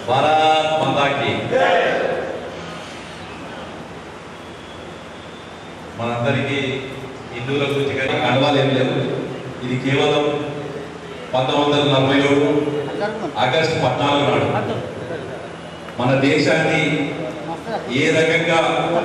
భారత్ మాతాకి మనందరికీ హిందువుల గురించి కానీ గడవాలి ఏం లేదు. ఇది కేవలం 1947 ఆగస్టు 14 నాడు మన దేశాన్ని ఏ రకంగా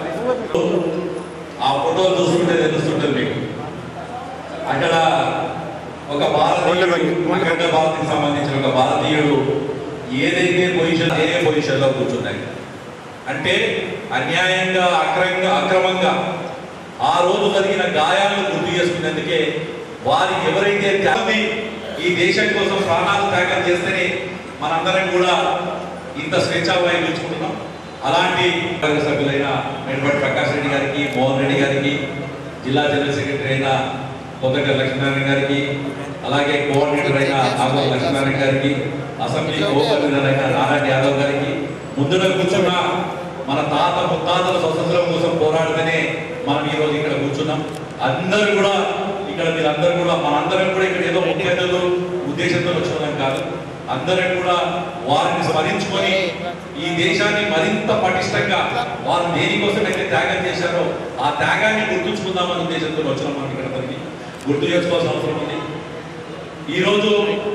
ఆ ఫోటో చూస్తుంటే తెలుస్తుంటుంది మీకు. అక్కడ ఒక భారతీయుడు అఖండ భారతికి సంబంధించిన ఒక భారతీయుడు ఏదైతే పొజిషన్ ఏ పొజిషన్లో కూర్చున్నాయి అంటే అన్యాయంగా అక్రమంగా ఆ రోజు జరిగిన గాయాలను గుర్తు చేసుకునేందుకే వారికి ఎవరైతే త్యాగం ఈ దేశం కోసం ప్రాణాలు త్యాగం చేస్తేనే మనందరం కూడా ఇంత స్వేచ్ఛావాయువు ఇచ్చుకుంటున్నాం. అలాంటి సభ్యులైన మెడపట్టి ప్రకాష్ రెడ్డి గారికి, మోహన్ రెడ్డి గారికి, జిల్లా జనరల్ సెక్రటరీ అయిన కొత్తగడ్డ లక్ష్మీనారాయణ గారికి, అలాగే కోఆర్డినేటర్ అయిన ఆగో లక్ష్మీనారాయణ గారికి, అసెంబ్లీ కన్వీనర్ అయిన నారాయణ యాదవ్ గారికి, ముందున కూర్చున్న మన తాత ముత్తాతల స్వతంత్రం కోసం పోరాడితేనే మనం ఈరోజు ఇక్కడ కూర్చున్నాం. అందరూ కూడా ఇక్కడ మీరందరూ కూడా మనందరం కూడా ఇక్కడ ఏదో ముఖ్యతలు ఉద్దేశంతో వచ్చుకున్నాం కాదు. అందరం కూడా వారిని స్మరించుకొని ఈ దేశాన్ని మరింత పటిష్టంగా వారు దేనికోసం అయితే త్యాగం చేశారో ఆ త్యాగాన్ని గుర్తుంచుకుందామనే ఉద్దేశంతో వచ్చినాం. మనం ఇక్కడ అందరికీ గుర్తు చేసుకోవాల్సిన అవసరం ఉంది. ఈరోజు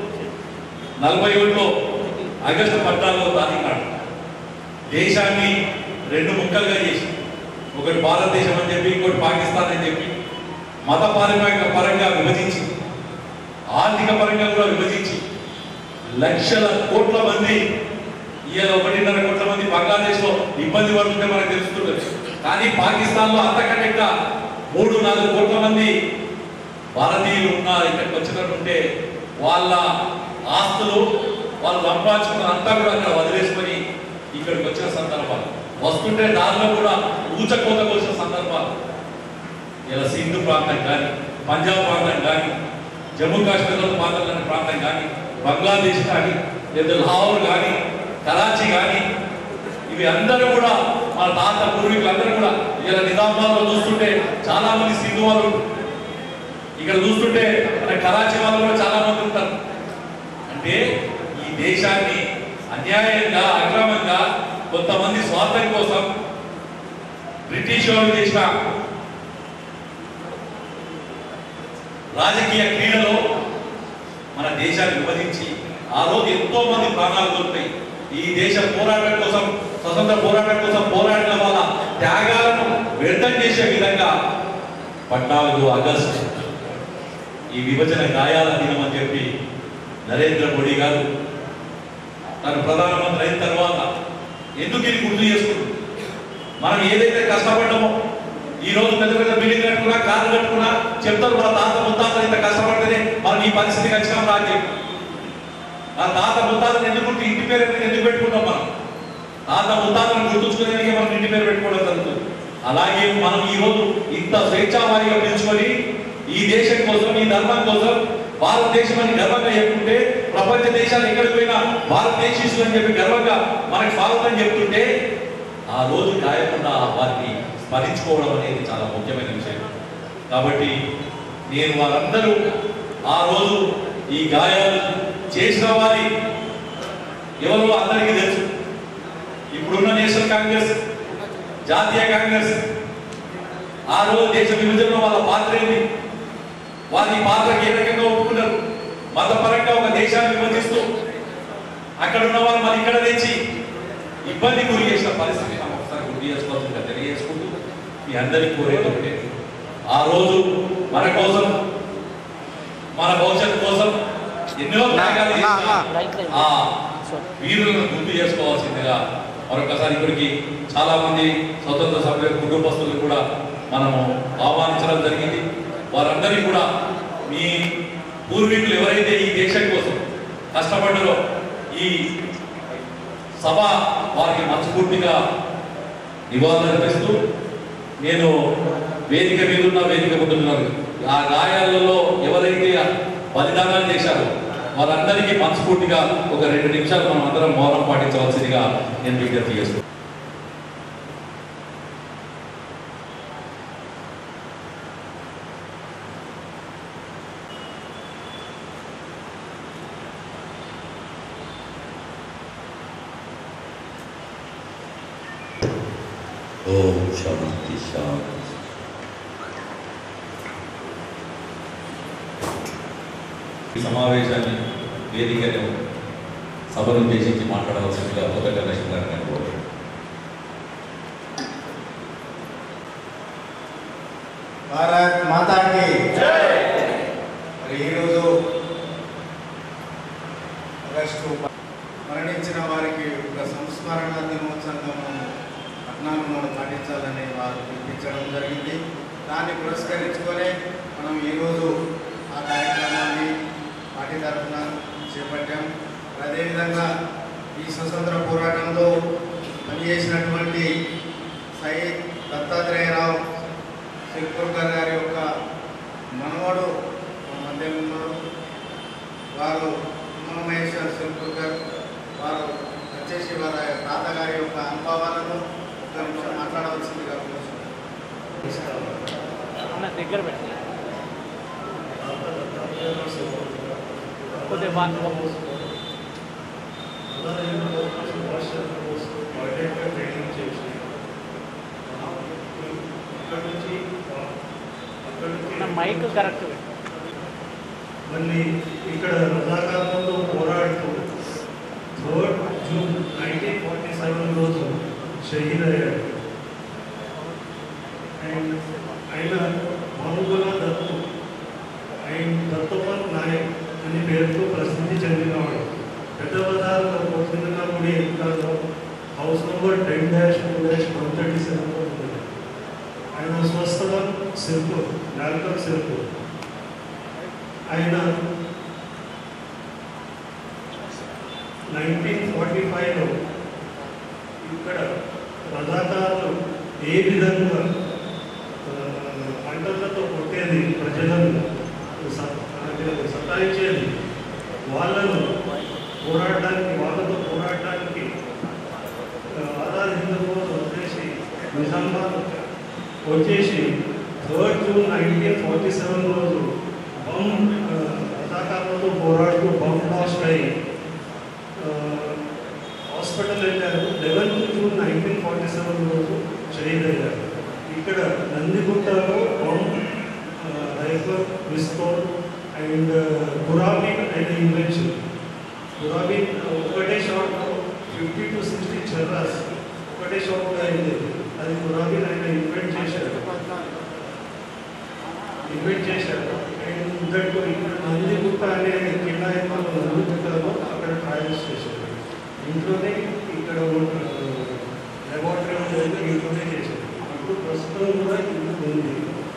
47లో ఆగస్టు 14వ తారీఖు నాడు దేశాన్ని 2 ముక్కలుగా చేసి, ఒకటి భారతదేశం అని చెప్పి, ఇంకోటి పాకిస్తాన్ అని చెప్పి, మత పరంగా విభజించి, ఆర్థిక పరంగా కూడా విభజించి లక్షల కోట్ల మంది, ఇవాళ 1.5 కోట్ల మంది బంగ్లాదేశ్లో ఇబ్బంది పడుతుంటే మనకు తెలుస్తుంది. కానీ పాకిస్తాన్లో అంతకంటే 3-4 కోట్ల మంది భారతీయులు ఉన్నారు. ఇక్కడికి వచ్చినట్టుంటే వాళ్ళ ఆస్తులు వాళ్ళు సంపాదించుకున్న అంతా కూడా అక్కడ వదిలేసుకొని ఇక్కడికి వచ్చిన సందర్భాలు, వస్తుంటే దానిలో కూడా ఊచకోతకు వచ్చిన సందర్భాలు. ఇలా సింధు ప్రాంతం కానీ, పంజాబ్ ప్రాంతం కానీ, జమ్మూ కాశ్మీర్లో ప్రాంతం కానీ, బంగ్లాదేశ్ కానీ, లేదా లాహోర్ కానీ, కరాచీ కానీ, ఇవి అందరూ కూడా మన తాత పూర్వీకులు అందరూ కూడా ఇలా నిజామాబాద్లో చూస్తుంటే చాలా మంది సింధు వాళ్ళు, ఇక్కడ చూస్తుంటే మన కరాచీ వాళ్ళు కూడా చాలా మంది ఉంటారు. అంటే ఈ దేశాన్ని అన్యాయంగా అక్రమంగా కొంతమంది స్వార్థం కోసం బ్రిటిష్ వాళ్ళు చేసిన రాజకీయ క్రీడలో మన దేశాన్ని విభజించి ఆ రోజు ఎంతో మంది ప్రాణాలు కోల్పోయి ఈ దేశ పోరాటం కోసం, స్వతంత్ర పోరాటం కోసం పోరాడిన వాళ్ళ త్యాగాలను వ్యర్థం చేసే విధంగా 14 ఆగస్టు ఈ విభజన గాయాల దినం అని చెప్పి నరేంద్ర మోడీ గారు తను ప్రధానమంత్రి అయిన తర్వాత ఎందుకు ఇది గుర్తు చేసుకుంటుంది. మనం ఏదైతే కష్టపడ్డామో, ఈ రోజు పెద్ద పెద్ద బిల్డింగ్ కట్టుకున్నా, కార్లు కట్టుకున్నా చెప్తారు మన తాత ముత్తాతలు ఇంత కష్టపడితేనే మనం ఈ పరిస్థితికి వచ్చినాం రాజు. మన తాత ముత్తాతలు ఎందుకు ఇంటి పేరు ఎందుకు పెట్టుకుంటాం? మనం తాత ముత్తాతలను గుర్తుంచుకునేందుకే మనం ఇంటి పేరు పెట్టుకోవడం జరుగుతుంది. అలాగే మనం ఈ రోజు ఇంత స్వేచ్ఛావారిగా పిలుచుకొని ఈ దేశం కోసం, ఈ ధర్మం కోసం, భారతదేశం అని గర్వంగా చెప్పుకుంటే, ప్రపంచ దేశాలు ఎక్కడికి పోయినా భారతదేశీయులు అని చెప్పి గర్వంగా మనకి స్వాగతం చెప్తుంటే ఆ రోజు గాయకుండా వారిని స్మరించుకోవడం అనేది చాలా ముఖ్యమైన విషయం. కాబట్టి నేను వారందరూ ఆ రోజు ఈ గాయాలు చేసిన వారి ఎవరో అందరికీ తెలుసు. ఇప్పుడున్న నేషనల్ కాంగ్రెస్, జాతీయ కాంగ్రెస్ ఆ రోజు దేశ విభజనలో వాళ్ళ పాత్ర ఏంటి, వారి పాత్రకి ఏ రకంగా ఒప్పుకున్నారు, మతపరంగా ఒక దేశాన్ని విభజిస్తూ అక్కడ ఉన్న వాళ్ళు మరి ఇక్కడ తెచ్చి ఇబ్బంది గురి చేసిన పరిస్థితి మనం ఒకసారి గుర్తు చేసుకోవాల్సిందిగా తెలియజేసుకుంటూ మీ అందరికీ కోరేది ఒకటే, ఆ రోజు మన కోసం, మన భవిష్యత్తు కోసం ఎన్నో త్యాగాలు చేసిన ఆ వీరులను గుర్తు చేసుకోవాల్సిందిగా మరొకసారి ఇక్కడికి చాలా మంది స్వతంత్ర సభ్యుల కుటుంబస్తులు కూడా మనము ఆహ్వానించడం జరిగింది. వారందరికీ కూడా మీ పూర్వీకులు ఎవరైతే ఈ దేశం కోసం కష్టపడ్డారో ఈ సభ వారికి మనస్ఫూర్తిగా నివాళులు అర్పిస్తూ, నేను వేదిక మీద ఉన్న వేదిక ముందున్నారు ఆ గాయాలలో ఎవరైతే బలిదానాలు చేశారో వారందరికీ మనస్ఫూర్తిగా ఒక 2 నిమిషాలు మనం అందరం మౌనం పాటించవలసిందిగా నేను విజ్ఞప్తి చేస్తున్నాను. ఓం శాంతి శాంతి. ఈ సమావేశాన్ని వేదికను సభను ఉద్దేశించి మాట్లాడవలసిందిగా మొదట లక్ష్మీ గారిని కోరుతున్నాను. భారత్ మాతాకి జై. మరి ఈరోజు ఆగస్టు మరణించిన వారికి ఒక సంస్మరణ దినోత్సవంగా మనం పాటించాలని వారు పిలిపించడం జరిగింది. దాన్ని పురస్కరించుకొని మనం ఈరోజు ఆ కార్యక్రమాన్ని పార్టీ తరఫున చేపట్టాం. అదేవిధంగా ఈ స్వతంత్ర పోరాటంలో పనిచేసినటువంటి సయ్యద్ దత్తాత్రేయరావు సిర్పూర్కర్ గారి యొక్క మనవడు మధ్యలో ఉన్నారు. వారు మహేశ్వర్ సిర్పూర్కర్ వారు వచ్చేసి వారి తాతగారి యొక్క అనుభవాలను ఒక నిమిషం మాట్లాడవలసిందిగా దగ్గర పెట్టి మైక్ కరెక్ట్ మళ్ళీ ఇక్కడ రజాకాలంలో పోరాడుతూ 3 జూన్ 1947 రోజు షహీద్ అయ్యాడు. అండ్ ఆయన మహబూబుల దత్తు ఆయన దత్తోపంత్ నాయక్ అనే పేరుతో ప్రసిద్ధి చెందినవాడు. పెద్ద బజార్లో పొద్దున్న గుడి ఎక్కడో హౌస్ నెంబర్ 10-2-137 ఉంది. ఆయన స్వస్థలం సిర్పూర్, నాల్కల్ సిర్పూర్. ఆయన 1945లో ఇక్కడ రజాకారులు ఏ విధంగా పంటలతో కొట్టేది, ప్రజలను సతాయించేది, వాళ్ళతో పోరాడడానికి ఆజాద్ హింద్ ఫౌజ్ వచ్చేసి నిజామాబాద్ వచ్చేసి 3 జూన్ 1947 రోజు రజాకారులతో పోరాడుతూ బాంబ్ బ్లాస్ట్ అయ్యి హాస్పిటల్ వెళ్ళారు. 11 జూన్ 1947 రోజు షహీద్ అయ్యారు. ఇక్కడ నందిగుట్టలో బాంబ్, రైఫల్, పిస్తోల్ అండ్ గురాబీన్ అయిన ఇన్వెన్షన్. గురాబీన్ ఒకటే షాట్లో 50 to 60 చర్రాస్ ఒకటే షాట్లో అయింది. అది గురాబీన్ ఆయన ఇన్వెంట్ చేశారు. అండ్ ఇంతకు నందిగుట్ట అనే కిల్లా నందిగుట్టలో అక్కడ ట్రయల్స్ చేశారు. ఇంట్లోనే ఇక్కడ లెబార్టరీ ఉండేది, ఇంట్లోనే చేశారు. ఇప్పుడు ప్రస్తుతం కూడా ఇల్లు ఉంది.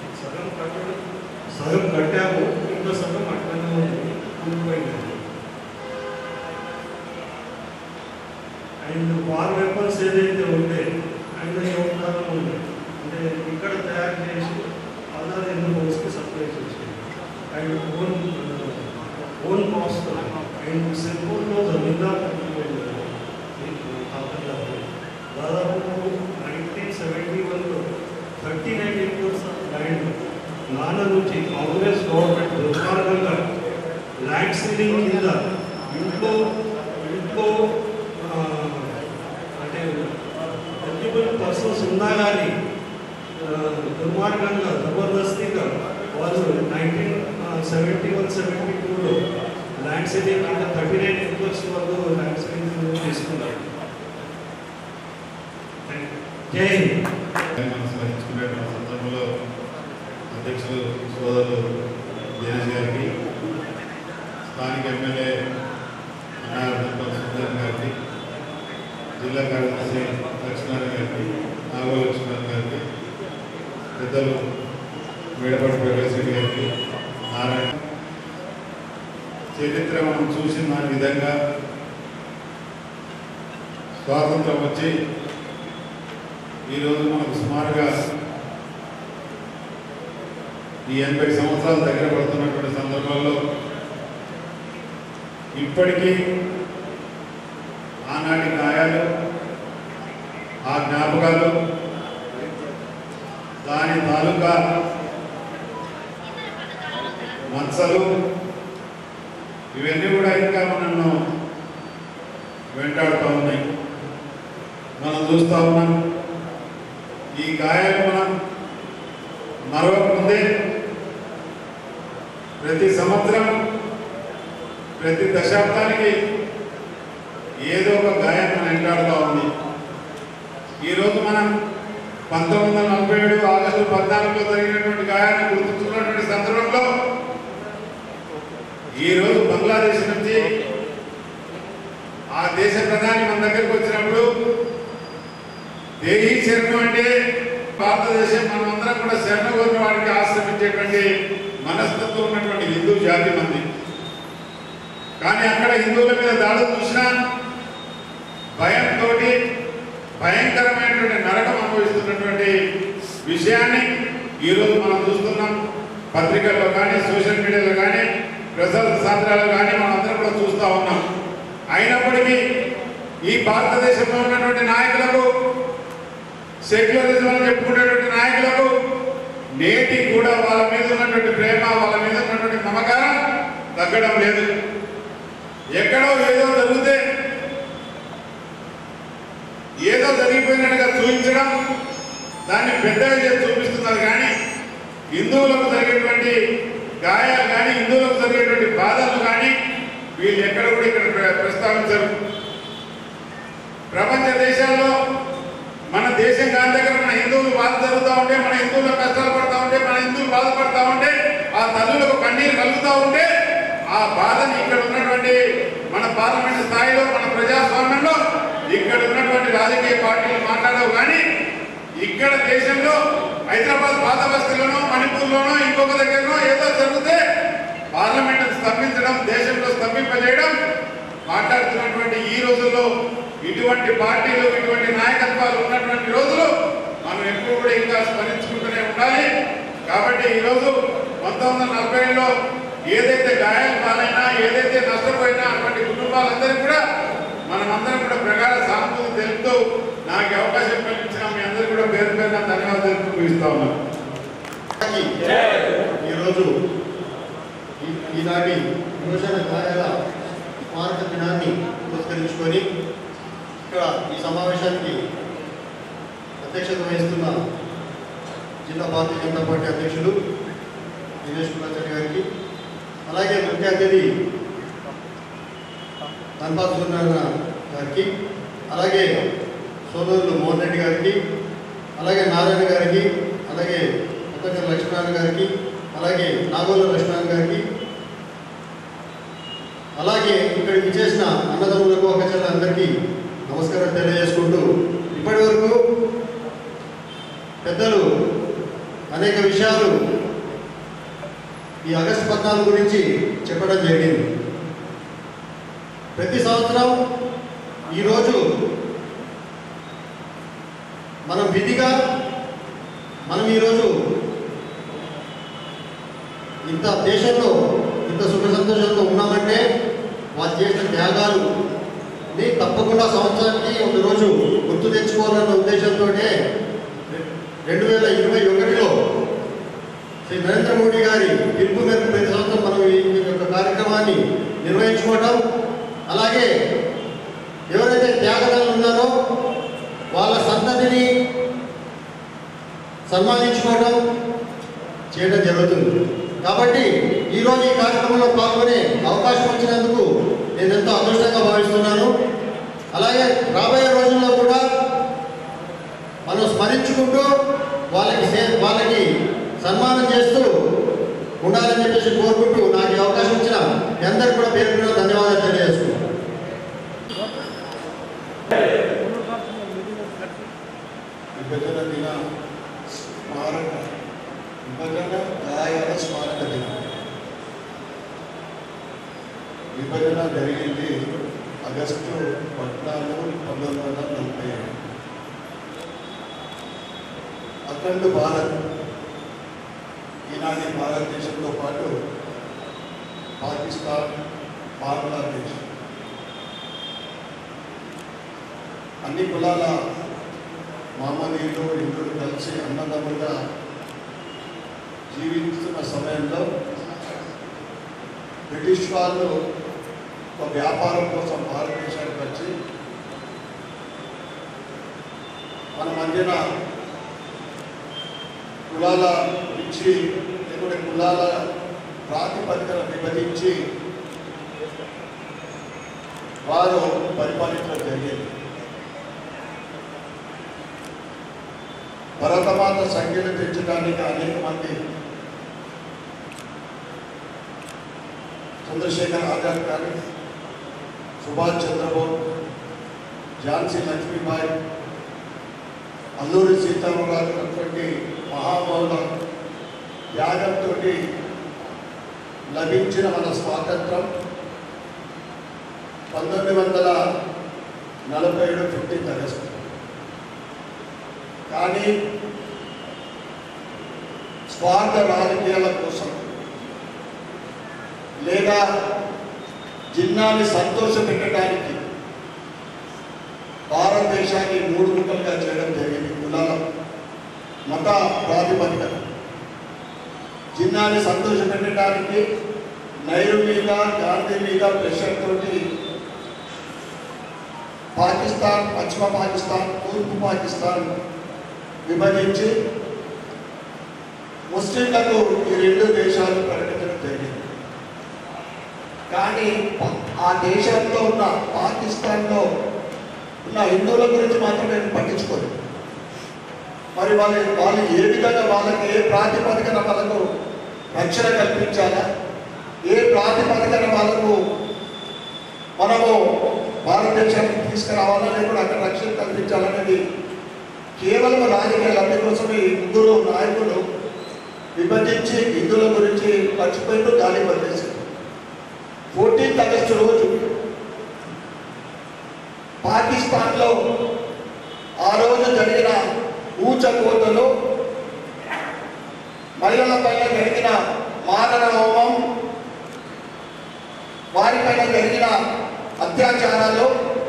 సగం కట్టాము, ఇంకో సగం అట్లనే ఉంది, ఉండిపోయింది. అండ్ వార్ వెపన్స్ ఏదైతే ఉంటే ఆయన యోగదానం ఉంది, అంటే ఇక్కడ తయారు చేసి ఆజాద్ హింద్ ఫౌజ్కి సప్లై చేసి అండ్ ఓన్ కాస్ట్. అండ్ సిర్పూర్లో జమీందార్ దాదాపు 1971లో 39 acres ఆఫ్ ల్యాండ్ నాన్న నుంచి కాంగ్రెస్ గవర్నమెంట్ దుర్మార్గంగా ల్యాండ్ సీలింగ్ కింద ఇంట్లో అంటే ఎలిజిబుల్ పర్సన్స్ ఉన్నా కానీ దుర్మార్గంగా జబర్దస్తిగా వాళ్ళు 1971-72లో ల్యాండ్ సీలింగ్ కింద 39 acres వరకు ల్యాండ్ సీలింగ్ తీసుకున్నారు. జై హింద్. స్మరించుకునే సందర్భంలో అధ్యక్షులు సోదరులు దినేష్ గారికి, స్థానిక ఎమ్మెల్యే సుందర్ గారికి, జిల్లా కార్యదర్శి లక్ష్మీనారాయణ గారికి, నాగో లక్ష్మీనారాయణ గారికి, పెద్దలు మేడపాటి ప్రకాష్ రెడ్డి గారికి, నారాయణ. చరిత్ర మనం చూసిన విధంగా స్వాతంత్రం వచ్చి ఈరోజు మనకు సుమారుగా ఈ 80 సంవత్సరాలు దగ్గర పడుతున్నటువంటి సందర్భంలో ఇప్పటికీ ఆనాటి గాయాలు, ఆ జ్ఞాపకాలు, దాని తాలూకా మచ్చలు, ఇవన్నీ కూడా ఇంకా మనల్ని వెంటాడుతూ ఉన్నాయి. మనం చూస్తూ ఉన్నాం ఈ గాయాలు మనం మరవకముందే ప్రతి సంవత్సరం ప్రతి దశాబ్దానికి ఏదో ఒక గాయం మనం వెంటాడుతూ ఉంది. ఈరోజు మనం 1947 ఆగస్టు 14లో జరిగినటువంటి గాయాన్ని గుర్తుంచుకున్నటువంటి సందర్భంలో ఈరోజు బంగ్లాదేశ్ నుంచి ఆ దేశ ప్రధాని మన దగ్గరికి వచ్చినప్పుడు దేహీ శరణం అంటే భారతదేశం మనమందరం కూడా శరణు కోరిన వారికి ఆశ్రమించేటువంటి మనస్తత్వం ఉన్నటువంటి హిందూ జాతి మంది. కానీ అక్కడ హిందువుల మీద దాడులు చూసినా భయంతో భయంకరమైనటువంటి నరకం అనుభవిస్తున్నటువంటి విషయాన్ని ఈరోజు మనం చూస్తున్నాం. పత్రికల్లో కానీ సోషల్ మీడియాలో కానీ ప్రసార సాంద్రాలు కానీ మనందరం కూడా చూస్తూ ఉన్నాం. అయినప్పటికీ ఈ భారతదేశంలో ఉన్నటువంటి నాయకులకు, సెక్యులరిజం అని చెప్పుకునేటువంటి నాయకులకు నేటికి కూడా వాళ్ళ మీద ఉన్నటువంటి ప్రేమ, వాళ్ళ మీద ఉన్నటువంటి మమకారం తగ్గడం లేదు. ఎక్కడో ఏదో జరిగితే ఏదో జరిగిపోయినట్టుగా చూపించడం, దాన్ని పెద్దగా చేసి చూపిస్తున్నారు. కానీ హిందువులకు జరిగేటువంటి గాయాలు కానీ, హిందువులకు జరిగేటువంటి బాధలు కానీ వీళ్ళు ఎక్కడ కూడా ఇక్కడ ప్రస్తావించరు. ప్రపంచ దేశాల్లో మన దేశం కాని దగ్గర మన హిందువులు బాధ జరుగుతూ ఉంటే, మన హిందువులు కష్టాలు పడుతూ ఉంటే, మన హిందువులు బాధపడతా ఉంటే, ఆ తల్లులకు కన్నీరు కలుగుతూ ఉంటే ఆ బాధని ఇక్కడ ఉన్నటువంటి మన పార్లమెంట్ స్థాయిలో, మన ప్రజాస్వామ్యంలో ఇక్కడ ఉన్నటువంటి రాజకీయ పార్టీలు మాట్లాడవు. కానీ ఇక్కడ దేశంలో హైదరాబాద్ పాత బస్తీలోనో, మణిపూర్లోనో, ఇంకొక దగ్గరనో ఏదో జరిగితే పార్లమెంట్ స్తంభించడం, దేశంలో స్తంభింపజేయడం మాట్లాడుతున్నటువంటి ఈ రోజుల్లో ఇటువంటి పార్టీలు, ఇటువంటి నాయకత్వాలు ఉన్నటువంటి రోజులు మనం ఎప్పుడు కూడా ఇంకా స్మరించుకుంటూనే ఉండాలి. కాబట్టి ఈరోజు 1940లో ఏదైతే గాయాలు పాలైనా, ఏదైతే నష్టపోయినా అటువంటి కుటుంబాలందరికీ కూడా మనమందరం కూడా ప్రగాఢ సానుభూతి తెలుపుతూ నాకు అవకాశం కల్పించిన మీ అందరికీ కూడా పేరు పేరున ధన్యవాదాలు ముగిస్తా ఉన్నాను. ఈరోజు ఈనాటి యువజన గాయాల స్మారక దినాన్ని పురస్కరించుకొని ఇక్కడ ఈ సమావేశానికి అధ్యక్షత వహిస్తున్న జిల్లా భారతీయ జనతా పార్టీ అధ్యక్షులు దినేష్ కులాచారి గారికి, అలాగే ముఖ్య అతిథి ధన్పాల్ సూర్యనారాయణ గారికి, అలాగే సోదరులు మోహన్ రెడ్డి గారికి, అలాగే నారాయణ గారికి, అలాగే కొత్తగర లక్ష్మీనారాయణ గారికి, అలాగే నాగోల లక్ష్మీనారాయణ గారికి, అలాగే ఇక్కడికి విచ్చేసిన అన్నదమ్ములకు, అక్కచెల్లెలందరికీ నమస్కారం తెలియజేసుకుంటూ, ఇప్పటి వరకు పెద్దలు అనేక విషయాలు ఈ ఆగస్టు 14 గురించి చెప్పడం జరిగింది. ప్రతి సంవత్సరం ఈరోజు మనం విధిగా ఈరోజు ఇంత దేశంలో ఇంత సుఖ సంతోషంతో ఉన్నామంటే వాళ్ళు చేసిన త్యాగాలుని తప్పకుండా సంవత్సరానికి ఒక రోజు గుర్తు తెచ్చుకోవాలన్న ఉద్దేశంతో 2021లో శ్రీ నరేంద్ర మోడీ గారి పిలుపు మేరకు ప్రతి సంవత్సరం మనం ఈ యొక్క కార్యక్రమాన్ని నిర్వహించుకోవటం, అలాగే ఎవరైతే త్యాగదారులు ఉన్నారో వాళ్ళ సంతతిని సన్మానించుకోవడం చేయడం జరుగుతుంది. కాబట్టి ఈరోజు ఈ కార్యక్రమంలో పాల్గొనే అవకాశం వచ్చినందుకు నేను ఎంతో అదృష్టంగా భావిస్తున్నాను. అలాగే రాబోయే రోజుల్లో కూడా మనం స్మరించుకుంటూ వాళ్ళకి సన్మానం చేస్తూ ఉండాలని చెప్పేసి కోరుకుంటూ నాకు ఈ అవకాశం ఇచ్చిన మీ అందరికీ కూడా పేరు పేరున ధన్యవాదాలు తెలియజేస్తున్నాను. విభజన దిన స్మారక విభజన గాయాల స్మారక దినం. విభజన జరిగింది ఆగస్టు 14, 1947. అఖండ భారత్ ఈనాటి భారతదేశంతో పాటు పాకిస్తాన్, బంగ్లాదేశ్ అన్ని కులాల మామూలు హిందువులు కలిసి అన్నదమ్ములుగా జీవిస్తున్న సమయంలో బ్రిటిష్ వాళ్ళు ఒక వ్యాపారం కోసం భారతదేశానికి వచ్చి మన మధ్యన కులాల గురించి లేకుంటే కులాల ప్రాతిపదికన విభజించి వారు పరిపాలించడం జరిగింది. భరతమాత సంఖ్యను పెంచడానికి అనేక మంది చంద్రశేఖర్ ఆజాద్ కానీ, సుభాష్ చంద్రబోస్, ఝాన్సీ లక్ష్మీబాయి, అల్లూరి సీతారామరాజు అటువంటి మహామౌల త్యాగంతో లభించిన మన స్వాతంత్రం 1947 15 ఆగస్టు. కానీ స్వార్థ రాజకీయాల కోసం లేదా జిన్నాన్ని సంతోషపెట్టడానికి భారతదేశాన్ని 3 ముక్కలుగా చేయడం జరిగింది. కులాల మత ప్రాతిపదికన జిన్నాన్ని సంతోషపెట్టడానికి నెహ్రూ మీద, గాంధీ మీద ప్రెషర్ తోటి పాకిస్తాన్, పశ్చిమ పాకిస్తాన్, తూర్పు పాకిస్తాన్ విభజించి ముస్లింలకు ఈ 2 దేశాలు ప్రకటించడం జరిగింది. కానీ ఆ దేశంలో ఉన్న పాకిస్తాన్లో ఉన్న హిందువుల గురించి మాత్రం నేను పట్టించుకోలేదు. మరి వాళ్ళు ఏ విధంగా వాళ్ళకి ఏ ప్రాతిపదికన వాళ్ళకు రక్షణ కల్పించాలా, ఏ ప్రాతిపదికన వాళ్ళకు మనము భారతదేశానికి తీసుకురావాలా, లేకుండా అక్కడ రక్షణ కల్పించాలనేది కేవలం రాజకీయ లబ్ధి కోసం ఈ ముగ్గురు నాయకులు విభజించి హిందువుల గురించి మర్చిపోయిన గాలి వదిలేశారు. 14 ఆగస్టు రోజు పాకిస్తాన్లో ఆ రోజు జరిగిన ఊచకోతలో మహిళల పైన జరిగిన మారణ హోమం, వారిపైన జరిగిన అత్యాచారాలు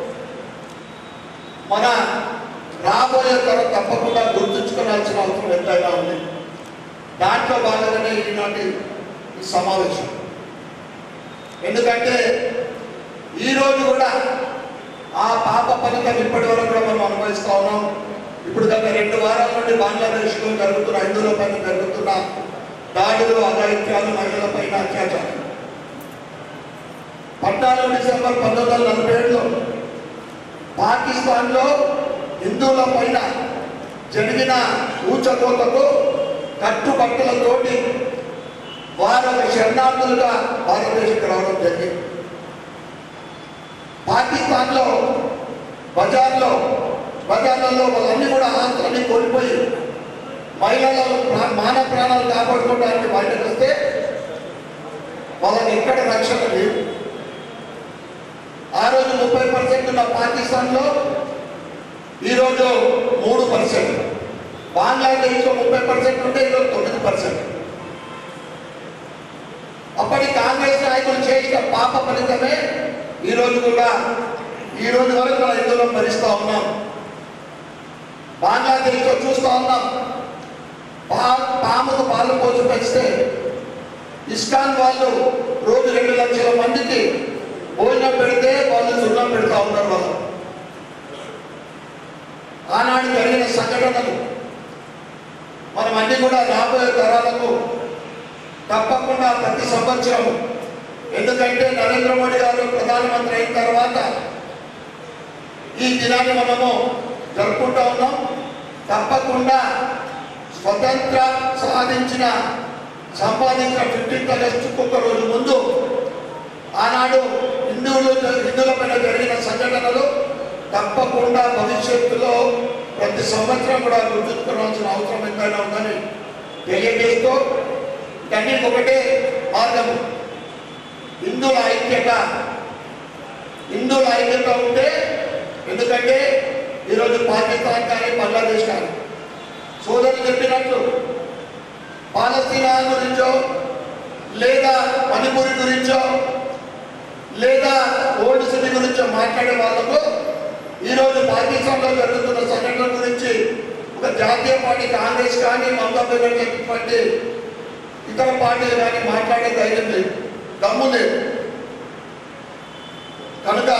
మన రాబోయే తరం తప్పకుండా గుర్తుంచుకోవాల్సిన అవసరం ఎంతైనా ఉంది. దాంట్లో భాగంగానే ఈనాటి ఈ సమావేశం. ఎందుకంటే ఈరోజు కూడా ఆ పాప ఫలితం ఇప్పటి వరకు కూడా మనం అనుభవిస్తూ ఉన్నాం. ఇప్పుడు గత 2 వారాల నుండి బంగ్లాదేశ్లో జరుగుతున్న హిందువుల పైన జరుగుతున్న దాడులు, అఘాయిత్యాలు, మహిళల పైన అత్యాచారం. 14 డిసెంబర్ 1947లో పాకిస్తాన్లో హిందువుల పైన జరిగిన ఊచకోతకు కట్టుబట్టలతోటి వారు శరణార్థులుగా భారతదేశంకి రావడం జరిగింది. పాకిస్తాన్లో బజార్లలో వాళ్ళన్నీ కూడా ఆస్తులన్నీ కోల్పోయి మహిళల మానవ ప్రాణాలు కాపాడుకోవడానికి బయటకు వస్తే వాళ్ళకి ఎక్కడ రక్షణ లేదు. ఆ రోజు 30% ఉన్న పాకిస్తాన్లో ఈరోజు 3%, బంగ్లాదేశ్లో 30% ఉంటే ఈరోజు 9%. అప్పటి కాంగ్రెస్ నాయకులు చేసిన పాప ఫలితమే ఈ రోజు వరకు మన హిందువులను భరిస్తూ ఉన్నాం. బంగ్లాదేశ్లో చూస్తూ ఉన్నాం, పాముకు పాలు పోసి పెంచితే ఇస్కాన్ వాళ్ళు రోజు 2 లక్షల మందికి భోజనం పెడితే వాళ్ళు సున్నం పెడతా ఉన్నారు. వాళ్ళు ఆనాడు జరిగిన సంఘటనలు మనం అన్ని కూడా రాబోయే తరాలకు తప్పకుండా ప్రతి సంవత్సరం, ఎందుకంటే నరేంద్ర మోడీ గారు ప్రధానమంత్రి అయిన తర్వాత ఈ దినాన్ని మనము జరుపుకుంటూ ఉన్నాం. తప్పకుండా స్వతంత్రం సంపాదించిన 15 ఆగస్టుకు 1 రోజు ముందు ఆనాడు హిందువుల పైన జరిగిన సంఘటనలు తప్పకుండా భవిష్యత్తులో ప్రతి సంవత్సరం కూడా గుర్తుంచుకోవాల్సిన అవసరం ఎంతైనా ఉందని తెలియజేస్తూ, కానీ ఒకటే మార్గం, హిందువుల ఐక్యత ఉంటే. ఎందుకంటే ఈరోజు పాకిస్తాన్ కానీ బంగ్లాదేశ్ కానీ సోదరులు చెప్పినట్లు పాలస్తీనా గురించో లేదా మణిపూరి గురించో లేదా ఓల్డ్ సిటీ గురించో మాట్లాడే వాళ్ళకు ఈరోజు పాకిస్తాన్లో జరుగుతున్న సంఘటనల గురించి ఒక జాతీయ పార్టీ కాంగ్రెస్ కానీ, మమతా బెనర్జీ పార్టీ, ఇతర పార్టీలు కానీ మాట్లాడే ధైర్యం లేదు, దమ్ము లేదు. కనుక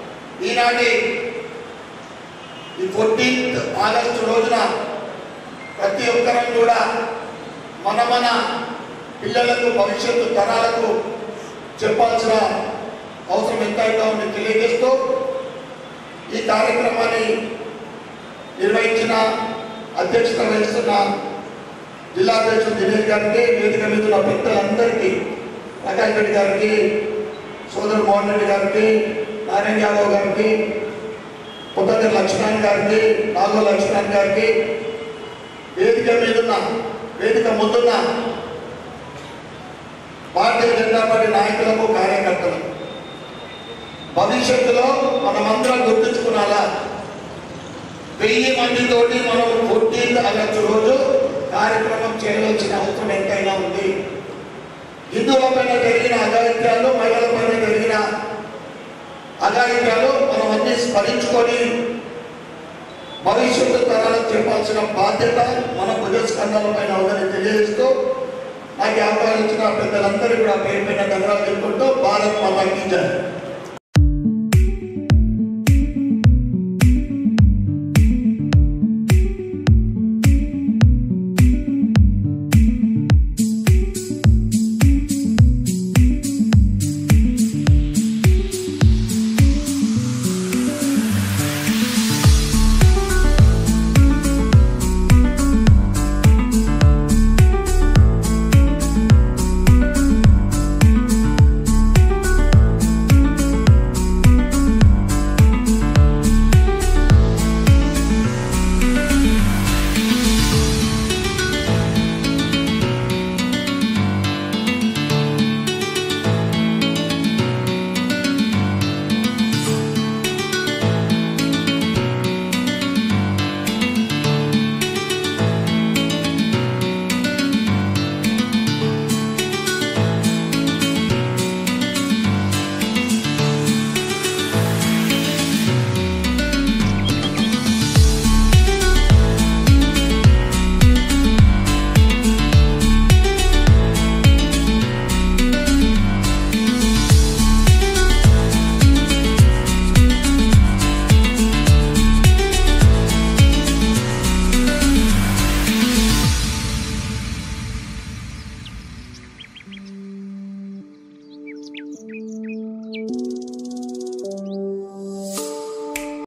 ఈనాటి ఈ 14 ఆగస్టు రోజున ప్రతి ఒక్కరం కూడా మన పిల్లలకు భవిష్యత్తు తరాలకు చెప్పాల్సిన అవసరం ఎంతైనా ఉంది తెలియజేస్తూ ఈ కార్యక్రమాన్ని నిర్వహించిన అధ్యక్షత వహిస్తున్న జిల్లా అధ్యక్షుడు దినేష్ గారికి, వేదిక మీద ఉన్న పెద్దలందరికీ, ప్రకాష్ రెడ్డి గారికి, సోదరు మోహన్ రెడ్డి గారికి, నారాయణ యాదవ్ గారికి, కొత్తగర్ లక్ష్మణ్ గారికి, నాగో లక్ష్మణ్ గారికి, వేదిక ముందున్న భారతీయ జనతా పార్టీ నాయకులకు, కార్యకర్తలకు భవిష్యత్తులో మనమందరం గుర్తుంచుకున్నాలా 1000 మందితోటి మనం 14th ఆగస్టు రోజు కార్యక్రమం చేయవలసిన అవసరం ఎంతైనా ఉంది. హిందువులపైన జరిగిన అఘాయిత్యాలు, మహిళలపైన జరిగిన అఘాయిత్యాలు మనం అన్ని స్మరించుకొని భవిష్యత్తు తరాలకు చెప్పాల్సిన బాధ్యత మన భుజస్కంధాలపైన ఉందని తెలియజేస్తూ నాకు అవకాశం ఇచ్చిన పెద్దలందరూ కూడా పేరు పైన ధన్యవాదాలు తెలుపుకుంటూ భారత్ మాతాకి జై.